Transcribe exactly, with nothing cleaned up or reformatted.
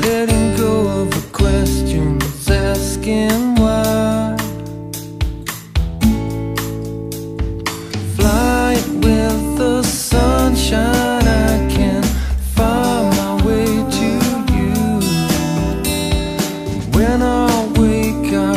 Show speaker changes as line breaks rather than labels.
letting go of the questions, asking why. Flying with the sunshine, I can find my way to you. When I